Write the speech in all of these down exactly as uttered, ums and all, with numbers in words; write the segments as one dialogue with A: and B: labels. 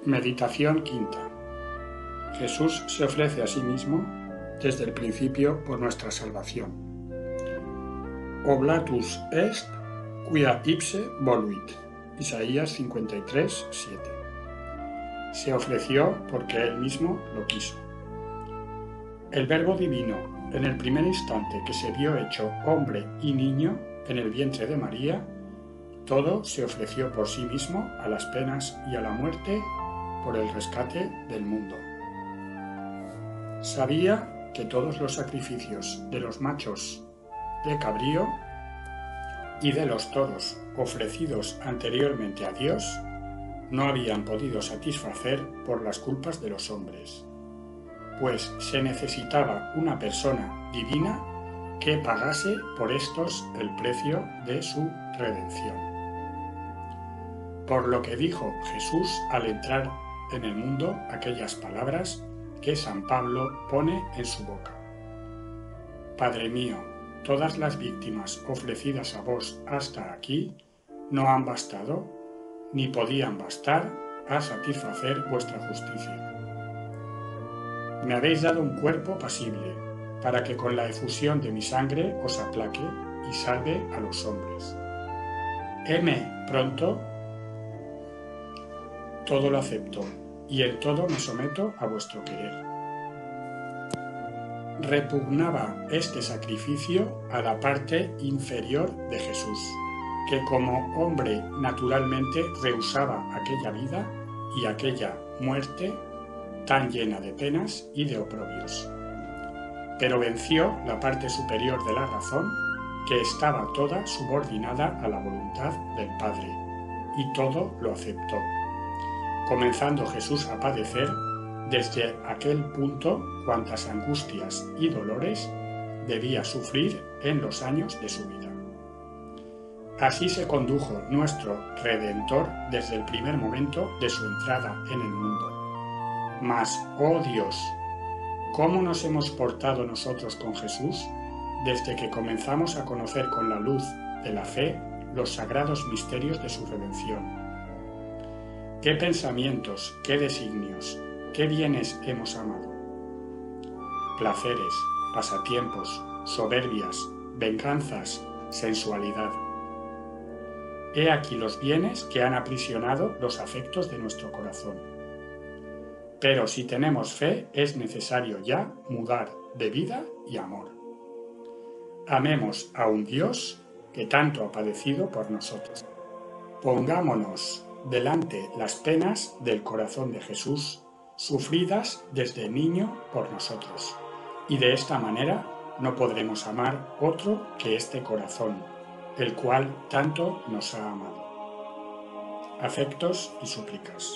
A: Meditación quinta. Jesús se ofrece a sí mismo desde el principio por nuestra salvación. Oblatus est quia ipse voluit. Isaías cincuenta y tres, siete. Se ofreció porque Él mismo lo quiso. El Verbo Divino, en el primer instante que se vio hecho hombre y niño en el vientre de María, todo se ofreció por sí mismo a las penas y a la muerte por el rescate del mundo. Sabía que todos los sacrificios de los machos de cabrío y de los toros ofrecidos anteriormente a Dios no habían podido satisfacer por las culpas de los hombres, pues se necesitaba una persona divina que pagase por estos el precio de su redención. Por lo que dijo Jesús al entrar en el mundo aquellas palabras que San Pablo pone en su boca. Padre mío, todas las víctimas ofrecidas a vos hasta aquí no han bastado, ni podían bastar a satisfacer vuestra justicia. Me habéis dado un cuerpo pasible, para que con la efusión de mi sangre os aplaque y salve a los hombres. Heme pronto, todo lo acepto, y en todo me someto a vuestro querer. Repugnaba este sacrificio a la parte inferior de Jesús, que como hombre naturalmente rehusaba aquella vida y aquella muerte tan llena de penas y de oprobios. Pero venció la parte superior de la razón, que estaba toda subordinada a la voluntad del Padre, y todo lo aceptó, comenzando Jesús a padecer desde aquel punto cuantas angustias y dolores debía sufrir en los años de su vida. Así se condujo nuestro Redentor desde el primer momento de su entrada en el mundo. Mas, oh Dios, ¿cómo nos hemos portado nosotros con Jesús desde que comenzamos a conocer con la luz de la fe los sagrados misterios de su redención? ¿Qué pensamientos, qué designios, qué bienes hemos amado? Placeres, pasatiempos, soberbias, venganzas, sensualidad. He aquí los bienes que han aprisionado los afectos de nuestro corazón. Pero si tenemos fe, es necesario ya mudar de vida y amor. Amemos a un Dios que tanto ha padecido por nosotros. Pongámonos delante las penas del corazón de Jesús, sufridas desde niño por nosotros, y de esta manera no podremos amar otro que este corazón, el cual tanto nos ha amado. Afectos y súplicas.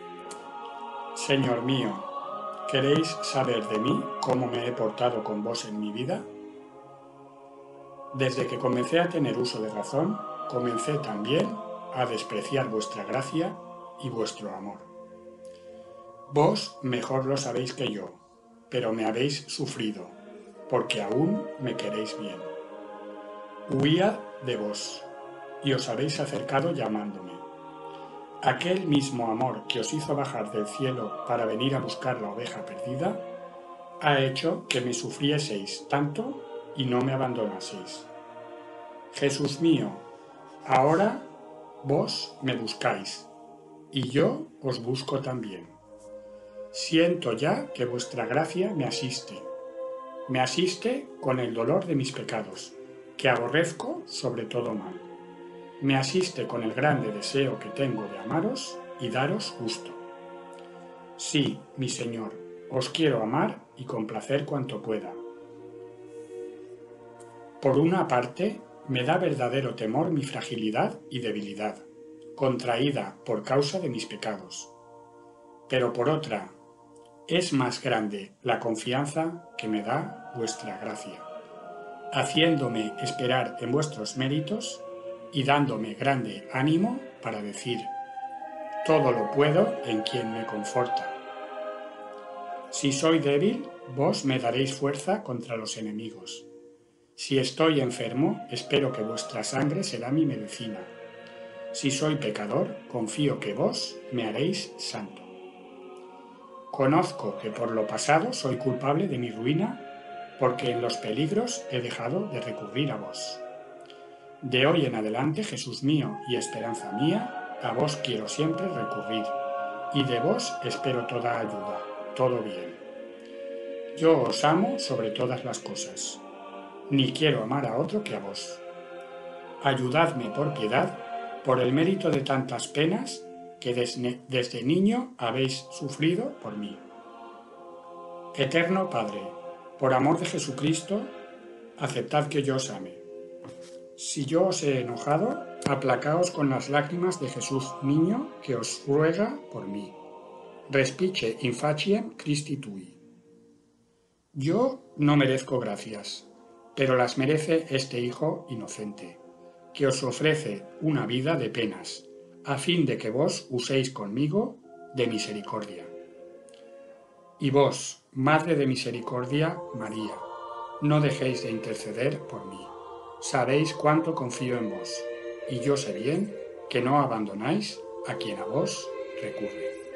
A: Señor mío, ¿queréis saber de mí cómo me he portado con vos en mi vida? Desde que comencé a tener uso de razón, comencé también a despreciar vuestra gracia y vuestro amor. Vos mejor lo sabéis que yo, pero me habéis sufrido, porque aún me queréis bien. Huía de vos, y os habéis acercado llamándome. Aquel mismo amor que os hizo bajar del cielo para venir a buscar la oveja perdida, ha hecho que me sufrieseis tanto y no me abandonaseis. Jesús mío, ahora vos me buscáis, y yo os busco también. Siento ya que vuestra gracia me asiste. Me asiste con el dolor de mis pecados, que aborrezco sobre todo mal. Me asiste con el grande deseo que tengo de amaros y daros gusto. Sí, mi Señor, os quiero amar y complacer cuanto pueda. Por una parte, me da verdadero temor mi fragilidad y debilidad, contraída por causa de mis pecados. Pero por otra, es más grande la confianza que me da vuestra gracia, haciéndome esperar en vuestros méritos y dándome grande ánimo para decir: todo lo puedo en quien me conforta. Si soy débil, vos me daréis fuerza contra los enemigos. Si estoy enfermo, espero que vuestra sangre será mi medicina. Si soy pecador, confío que vos me haréis santo. Conozco que por lo pasado soy culpable de mi ruina, porque en los peligros he dejado de recurrir a vos. De hoy en adelante, Jesús mío y esperanza mía, a vos quiero siempre recurrir, y de vos espero toda ayuda, todo bien. Yo os amo sobre todas las cosas, ni quiero amar a otro que a vos. Ayudadme por piedad, por el mérito de tantas penas que desde, desde niño habéis sufrido por mí. Eterno Padre, por amor de Jesucristo, aceptad que yo os ame. Si yo os he enojado, aplacaos con las lágrimas de Jesús niño que os ruega por mí. Respice in faciem Christi tui. Yo no merezco gracias, pero las merece este Hijo inocente, que os ofrece una vida de penas, a fin de que vos uséis conmigo de misericordia. Y vos, Madre de Misericordia, María, no dejéis de interceder por mí. Sabéis cuánto confío en vos, y yo sé bien que no abandonáis a quien a vos recurre.